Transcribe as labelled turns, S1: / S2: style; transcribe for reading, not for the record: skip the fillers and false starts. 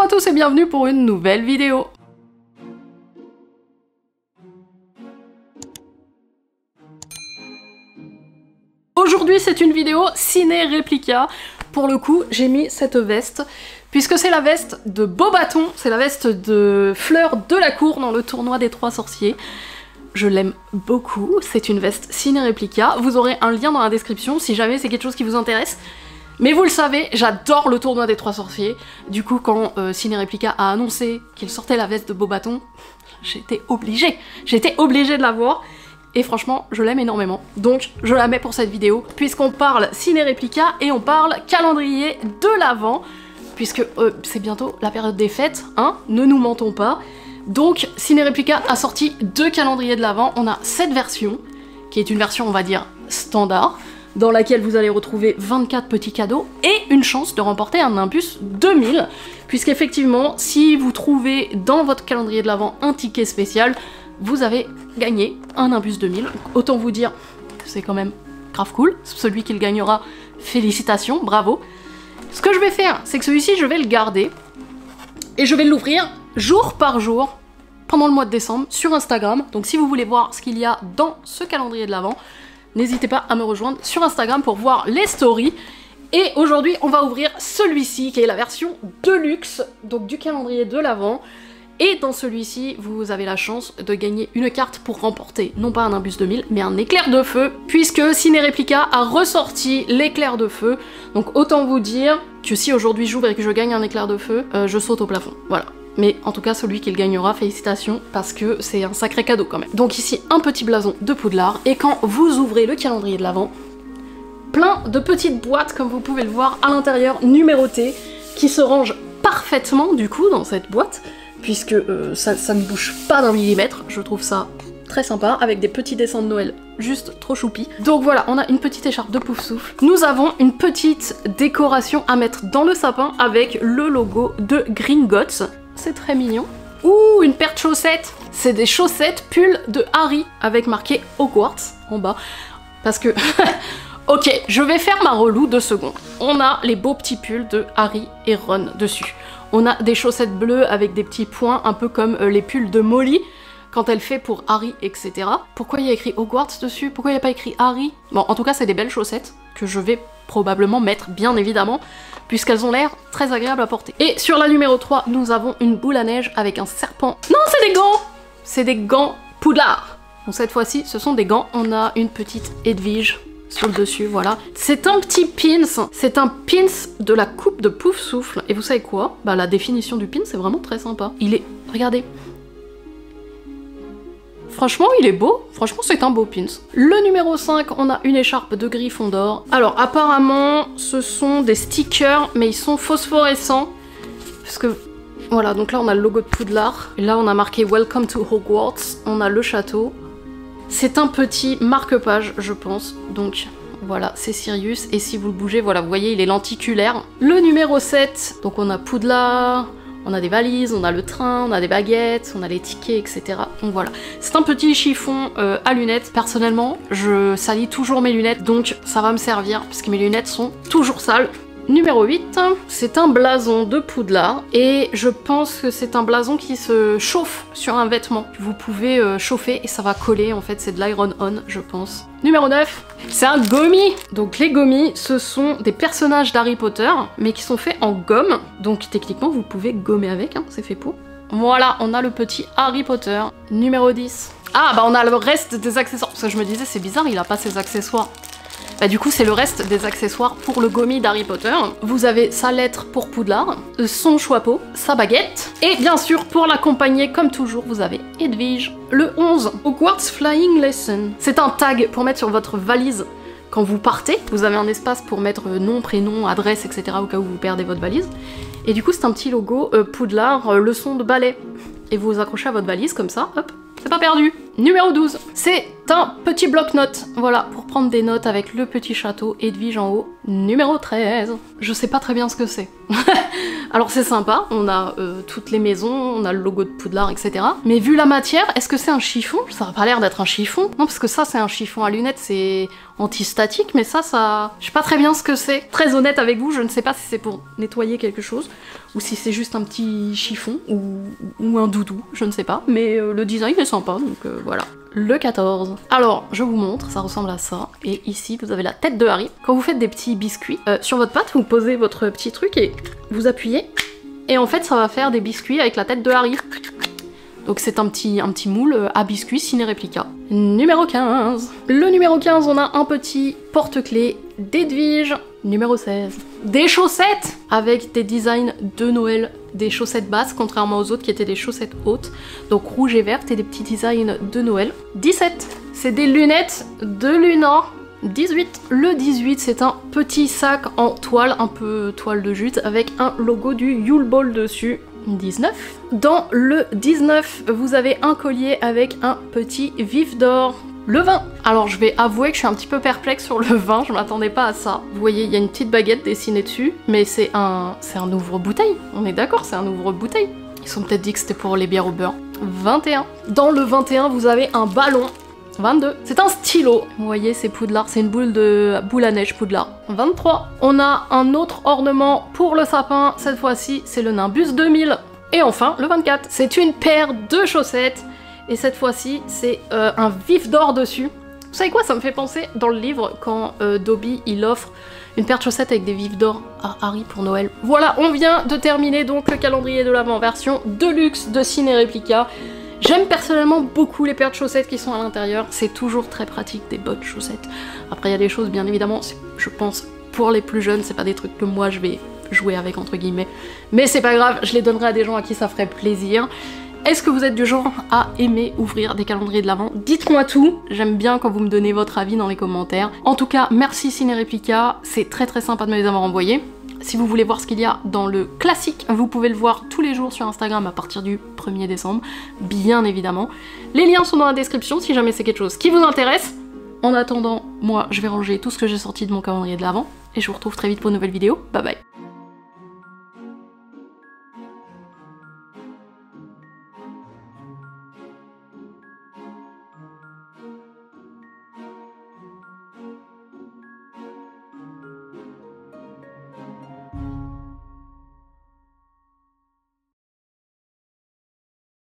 S1: tous et bienvenue pour une nouvelle vidéo. Aujourd'hui c'est une vidéo ciné réplica. Pour le coup j'ai mis cette veste puisque c'est la veste de Beauxbatons, c'est la veste de Fleur Delacour dans le tournoi des 3 sorciers. Je l'aime beaucoup, c'est une veste ciné réplica. Vous aurez un lien dans la description si jamais c'est quelque chose qui vous intéresse. Mais vous le savez, j'adore le tournoi des 3 sorciers. Du coup, quand Ciné Réplica a annoncé qu'il sortait la veste de Beauxbatons, j'étais obligée de la voir. Et franchement, je l'aime énormément. Donc, je la mets pour cette vidéo, puisqu'on parle Ciné Réplica et on parle calendrier de l'Avent, puisque c'est bientôt la période des fêtes, hein, ne nous mentons pas. Donc, Ciné Réplica a sorti 2 calendriers de l'Avent. On a cette version, qui est une version, on va dire, standard, dans laquelle vous allez retrouver 24 petits cadeaux et une chance de remporter un Nimbus 2000, puisqu'effectivement, si vous trouvez dans votre calendrier de l'Avent un ticket spécial, vous avez gagné un Nimbus 2000. Autant vous dire, c'est quand même grave cool. Celui qui le gagnera, félicitations, bravo. Ce que je vais faire, c'est que celui-ci, je vais le garder et je vais l'ouvrir jour par jour pendant le mois de décembre sur Instagram. Donc si vous voulez voir ce qu'il y a dans ce calendrier de l'Avent, n'hésitez pas à me rejoindre sur Instagram pour voir les stories. Et aujourd'hui, on va ouvrir celui-ci, qui est la version Deluxe, donc du calendrier de l'Avent. Et dans celui-ci, vous avez la chance de gagner une carte pour remporter, non pas un Nimbus 2000, mais un éclair de feu, puisque Ciné Réplica a ressorti l'éclair de feu. Donc autant vous dire que si aujourd'hui j'ouvre et que je gagne un éclair de feu, je saute au plafond, voilà. Mais en tout cas, celui qui le gagnera, félicitations, parce que c'est un sacré cadeau quand même. Donc ici, un petit blason de Poudlard, et quand vous ouvrez le calendrier de l'Avent, plein de petites boîtes, comme vous pouvez le voir, à l'intérieur, numérotées, qui se rangent parfaitement, du coup, dans cette boîte, puisque ça ne bouge pas d'un millimètre. Je trouve ça très sympa, avec des petits dessins de Noël juste trop choupi. Donc voilà, on a une petite écharpe de Poufsouffle. Nous avons une petite décoration à mettre dans le sapin avec le logo de Gringotts. C'est très mignon. Ouh, une paire de chaussettes. C'est des chaussettes pull de Harry avec marqué Hogwarts en bas. Parce que... ok, je vais faire ma relou 2 secondes. On a les beaux petits pulls de Harry et Ron dessus. On a des chaussettes bleues avec des petits points, un peu comme les pulls de Molly quand elle fait pour Harry, etc. Pourquoi il y a écrit Hogwarts dessus? Pourquoi il n'y a pas écrit Harry? Bon, en tout cas, c'est des belles chaussettes que je vais probablement mettre, bien évidemment, puisqu'elles ont l'air très agréables à porter. Et sur la numéro 3, nous avons une boule à neige avec un serpent. Non, c'est des gants! C'est des gants Poudlard. Bon, cette fois-ci, ce sont des gants. On a une petite Edwige sur le dessus, voilà. C'est un petit pins, c'est un pins de la coupe de Poufsouffle. Et vous savez quoi? Bah la définition du pin, c'est vraiment très sympa. Il est... regardez. Franchement, il est beau. Franchement, c'est un beau pins. Le numéro 5, on a une écharpe de Gryffondor. Alors, apparemment, ce sont des stickers, mais ils sont phosphorescents. Parce que... voilà, donc là, on a le logo de Poudlard. Et là, on a marqué Welcome to Hogwarts. On a le château. C'est un petit marque-page, je pense. Donc, voilà, c'est Sirius. Et si vous le bougez, voilà, vous voyez, il est lenticulaire. Le numéro 7, donc on a Poudlard... on a des valises, on a le train, on a des baguettes, on a les tickets, etc. Donc voilà. C'est un petit chiffon à lunettes. Personnellement, je salis toujours mes lunettes, donc ça va me servir, parce que mes lunettes sont toujours sales. Numéro 8, c'est un blason de Poudlard, et je pense que c'est un blason qui se chauffe sur un vêtement. Vous pouvez chauffer et ça va coller, en fait c'est de l'iron-on, je pense. Numéro 9, c'est un gommi. Donc les gommis, ce sont des personnages d'Harry Potter, mais qui sont faits en gomme. Donc techniquement, vous pouvez gommer avec, hein, c'est fait pour. Voilà, on a le petit Harry Potter. Numéro 10. Ah, bah on a le reste des accessoires, parce que je me disais, c'est bizarre, il a pas ses accessoires. Bah du coup c'est le reste des accessoires pour le gommi d'Harry Potter. Vous avez sa lettre pour Poudlard, son chapeau, sa baguette, et bien sûr pour l'accompagner comme toujours vous avez Edwige. Le 11, Hogwarts Flying Lesson. C'est un tag pour mettre sur votre valise quand vous partez. Vous avez un espace pour mettre nom, prénom, adresse, etc. au cas où vous perdez votre valise. Et du coup c'est un petit logo Poudlard, leçon de ballet. Et vous vous accrochez à votre valise comme ça, hop, c'est pas perdu. Numéro 12, c'est un petit bloc-notes, voilà, pour prendre des notes avec le petit château Edwige en haut. Numéro 13, je sais pas très bien ce que c'est. Alors c'est sympa, on a toutes les maisons, on a le logo de Poudlard, etc. Mais vu la matière, est-ce que c'est un chiffon? Ça a pas l'air d'être un chiffon. Non, parce que ça c'est un chiffon à lunettes, c'est anti-statique, mais ça... Je sais pas très bien ce que c'est. Très honnête avec vous, je ne sais pas si c'est pour nettoyer quelque chose, ou si c'est juste un petit chiffon, ou un doudou, je ne sais pas. Mais le design est sympa, donc voilà. Le 14. Alors, je vous montre, ça ressemble à ça. Et ici, vous avez la tête de Harry. Quand vous faites des petits biscuits, sur votre pâte, vous posez votre petit truc et vous appuyez. Et en fait, ça va faire des biscuits avec la tête de Harry. Donc c'est un petit moule à biscuits Ciné Réplica. Numéro 15. Le numéro 15, on a un petit porte-clés d'Edwige. Numéro 16. Des chaussettes avec des designs de Noël, des chaussettes basses, contrairement aux autres qui étaient des chaussettes hautes. Donc rouge et verte et des petits designs de Noël. 17. C'est des lunettes de Luna. 18. Le 18, c'est un petit sac en toile, un peu toile de jute, avec un logo du Yule Ball dessus. 19. Dans le 19, vous avez un collier avec un petit vif d'or. Le 20. Alors je vais avouer que je suis un petit peu perplexe sur le 20, je m'attendais pas à ça. Vous voyez, il y a une petite baguette dessinée dessus, mais c'est un ouvre-bouteille. On est d'accord, c'est un ouvre-bouteille. Ils se sont peut-être dit que c'était pour les bières au beurre. 21. Dans le 21, vous avez un ballon. 22. C'est un stylo. Vous voyez, c'est Poudlard, c'est une boule à neige Poudlard. 23. On a un autre ornement pour le sapin. Cette fois-ci, c'est le Nimbus 2000. Et enfin, le 24. C'est une paire de chaussettes. Et cette fois-ci, c'est un vif d'or dessus. Vous savez quoi, ça me fait penser dans le livre quand Dobby, il offre une paire de chaussettes avec des vifs d'or à Harry pour Noël. Voilà, on vient de terminer donc le calendrier de l'Avent version Deluxe de Ciné Réplica. J'aime personnellement beaucoup les paires de chaussettes qui sont à l'intérieur, c'est toujours très pratique, des bonnes chaussettes. Après il y a des choses bien évidemment, je pense pour les plus jeunes, c'est pas des trucs que moi je vais jouer avec entre guillemets. Mais c'est pas grave, je les donnerai à des gens à qui ça ferait plaisir. Est-ce que vous êtes du genre à aimer ouvrir des calendriers de l'Avent? Dites-moi tout, j'aime bien quand vous me donnez votre avis dans les commentaires. En tout cas, merci Ciné Réplica, c'est très sympa de me les avoir envoyés. Si vous voulez voir ce qu'il y a dans le classique, vous pouvez le voir tous les jours sur Instagram à partir du 1er décembre, bien évidemment. Les liens sont dans la description si jamais c'est quelque chose qui vous intéresse. En attendant, moi je vais ranger tout ce que j'ai sorti de mon calendrier de l'Avent et je vous retrouve très vite pour une nouvelle vidéo. Bye bye.